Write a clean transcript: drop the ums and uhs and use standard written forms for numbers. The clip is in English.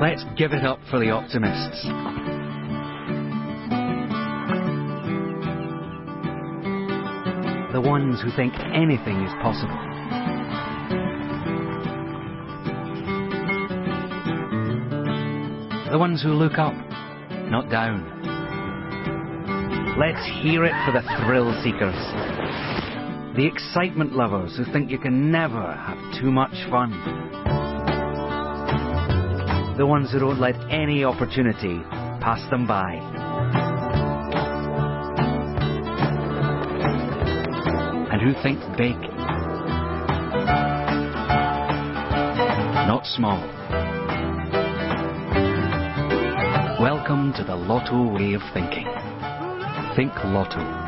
Let's give it up for the optimists. The ones who think anything is possible. The ones who look up, not down. Let's hear it for the thrill seekers. The excitement lovers who think you can never have too much fun. The ones who don't let any opportunity pass them by. And who think big, not small. Welcome to the Lotto way of thinking. Think Lotto.